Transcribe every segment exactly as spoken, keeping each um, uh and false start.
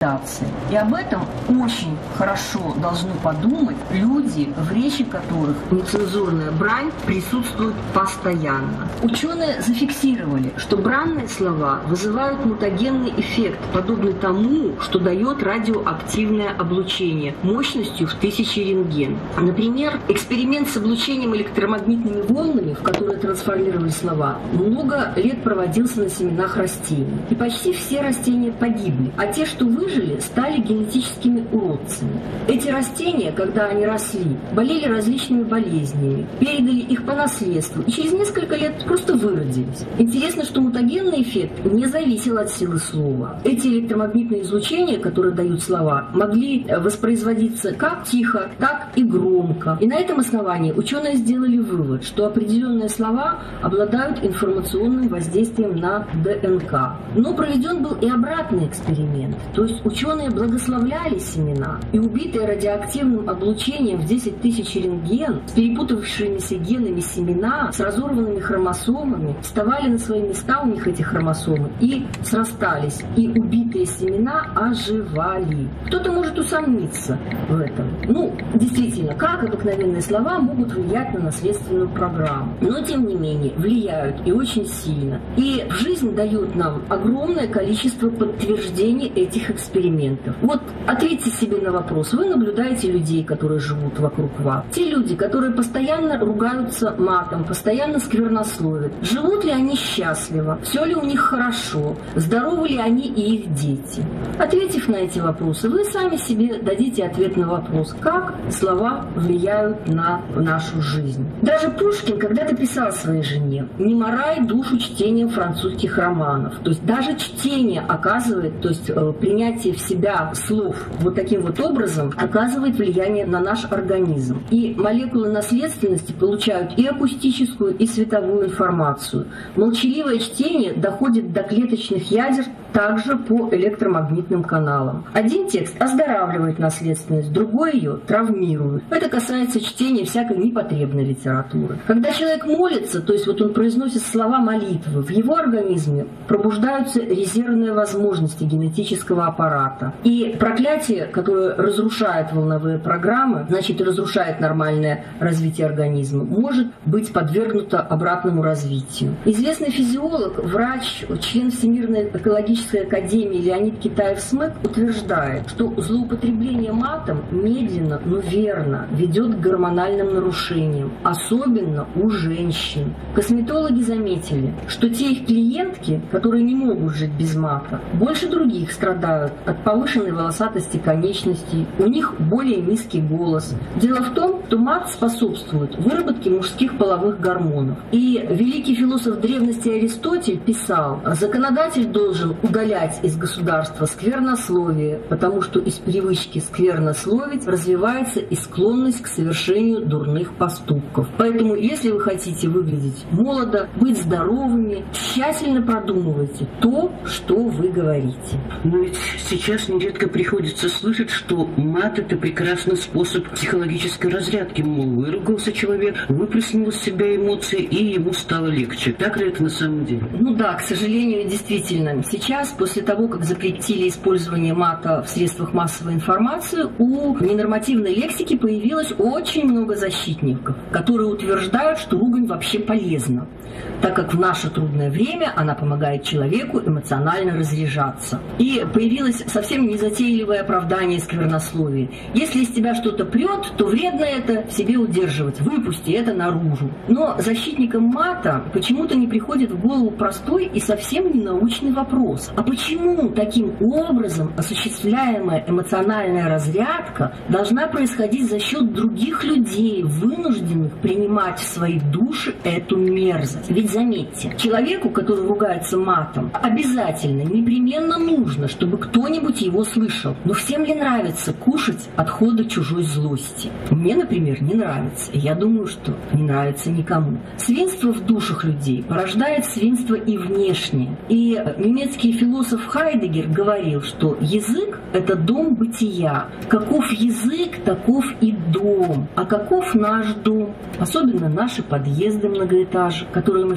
интерпретации. И об этом очень хорошо должны подумать люди, в речи которых нецензурная брань присутствует постоянно. Ученые зафиксировали, что бранные слова вызывают мутагенный эффект, подобный тому, что дает радиоактивное облучение мощностью в тысячи рентген. Например, эксперимент с облучением электромагнитными волнами, в которые трансформировали слова, много лет проводился на семенах растений. И почти все растения погибли, а те, что выжили, стали генетическими уродцами. Эти растения, когда они росли, болели различными болезнями, передали их по наследству и через несколько лет просто выродились. Интересно, что мутагенный эффект не зависел от силы слова. Эти электромагнитные излучения, которые дают слова, могли воспроизводиться как тихо, так и громко. И на этом основании ученые сделали вывод, что определенные слова обладают информационным воздействием на ДНК. Но проведен был и обратный эксперимент. То есть ученые благословляли семена, и убитые радиоактивным облучением в десять тысяч рентген с перепутавшимися генами семена, с разорванными хромосомами, вставали на свои места у них эти хромосомы и срастались. И убитые семена оживали. Кто-то может усомниться в этом. Ну, действительно, как обыкновенные слова могут влиять на наследственную программу. Но, тем не менее, влияют и очень сильно. И жизнь дает нам огромное количество подтверждений этих экспериментов. Вот ответьте себе на вопрос. Вы наблюдаете людей, которые живут вокруг вас. Те люди, которые постоянно ругаются матом, постоянно сквернословят. Живут ли они счастливо? Все ли у них хорошо? Здоровы ли они и их дети? Ответив на эти вопросы, вы сами себе дадите ответ на вопрос, как слова влияют на нашу жизнь. Даже Пушкин когда-то писал своей жене: «Не морай душу чтением французских романов». То есть даже чтение оказывает, то есть э, принятие в себя слов вот таким вот образом оказывает влияние на наш организм. И молекулы наследственности получают и акустическую, и световую информацию. Молчаливое чтение доходит до клеточных ядер также по электромагнитным каналам. Один текст оздоравливает наследственность, другой ее травмирует. Это касается чтения всякой непотребной литературы. Когда человек молится, то есть вот он произносит слова молитвы, в его организме пробуждаются резервные возможности генетического аппарата. И проклятие, которое разрушает волновые программы, значит, разрушает нормальное развитие организма, может быть подвергнуто обратному развитию. Известный физиолог, врач, член Всемирной экологической академии Леонид Китаев-Смык утверждает, что злоупотребление матом медленно, но верно ведет к гормональным нарушениям, особенно у женщин. Косметологи заметили, что те их клиентки, которые не могут жить без мата, больше других страдают от повышенной волосатости конечностей, у них более низкий голос. Дело в том, что мат способствует выработке мужских половых гормонов. И великий философ древности Аристотель писал: законодатель должен удалять из государства сквернословие, потому что из привычки сквернословить развивается и склонность к совершению дурных поступков. Поэтому, если вы хотите выглядеть молодо, быть здоровыми, тщательно продумывайте то, что вы говорите. Но ведь сейчас нередко приходится слышать, что мат – это прекрасный способ психологической разрядки. Мол, выругался человек, выплеснул из себя эмоции, и ему стало легче. Так ли это на самом деле? Ну да, к сожалению, действительно. Сейчас, после того, как запретили использование мата в средствах массовой информации, у ненормативной лексики появилось очень много защитников, которые утверждают, что ругань вообще полезна, так как в наше трудное время она помогает человеку эмоционально разряжаться. И появилось совсем незатейливое оправдание сквернословия. Если из тебя что-то прет, то вредно это в себе удерживать, выпусти это наружу. Но защитникам мата почему-то не приходит в голову простой и совсем ненаучный вопрос. А почему таким образом осуществляемая эмоциональная разрядка должна происходить за счет других людей, вынужденных принимать в свои души эту мерзость? Ведь заметьте, человеку, который ругается матом, обязательно, непременно нужно, чтобы кто-нибудь его слышал. Но всем ли нравится кушать отходы чужой злости? Мне, например, не нравится. Я думаю, что не нравится никому. Свинство в душах людей порождает свинство и внешнее. И немецкий философ Хайдеггер говорил, что язык – это дом бытия. Каков язык, таков и дом. А каков наш дом? Особенно наши подъезды многоэтажек, которые мы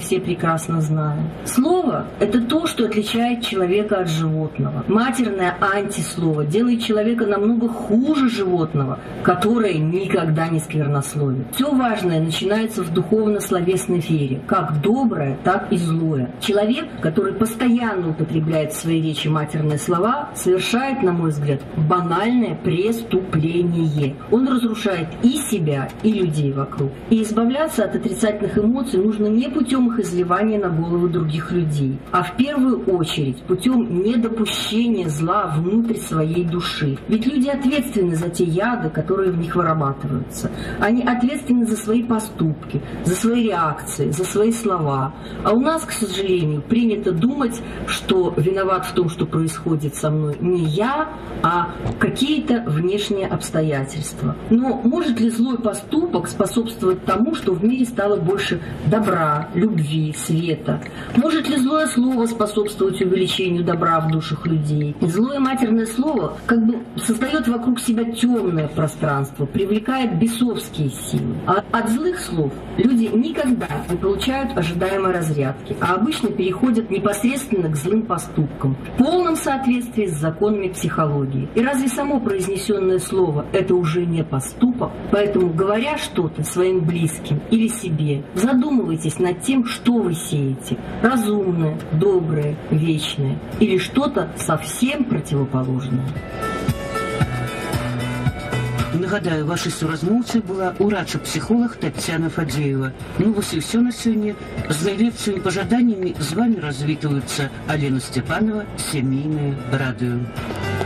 все прекрасно знаем. Слово – это то, что отличает человека от животного. Матерное антислово делает человека намного хуже животного, которое никогда не сквернословит. Все важное начинается в духовно-словесной сфере, как доброе, так и злое. Человек, который постоянно употребляет в своей речи матерные слова, совершает, на мой взгляд, банальное преступление. Он разрушает и себя, и людей вокруг. И избавляться от отрицательных эмоций нужно не путем их изливания на головы других людей, а в первую очередь путем недопущения зла внутрь своей души. Ведь люди ответственны за те яды, которые в них вырабатываются. Они ответственны за свои поступки, за свои реакции, за свои слова. А у нас, к сожалению, принято думать, что виноват в том, что происходит со мной, не я, а какие-то внешние обстоятельства. Но может ли злой поступок способствовать тому, что в мире стало больше добра, любви, света? Может ли злое слово способствовать увеличению добра в душах людей? Злое матерное слово как бы создает вокруг себя темное пространство, привлекает бесовские силы. А от злых слов люди никогда не получают ожидаемой разрядки, а обычно переходят непосредственно к злым поступкам, в полном соответствии с законами психологии. И разве само произнесенное слово – это уже не поступок? Поэтому, говоря что-то своим близким или себе, задумывайтесь над тем, что вы сеете – разумное, доброе, вечное или что-то совсем противоположное. Нагадаю, вашей суразмоўцай была урадча-психолог Татьяна Фадеева. Ну, вось і все на сегодня. С наилепшими пожаданиями с вами развитываются Алена Степанова, Семейное радио.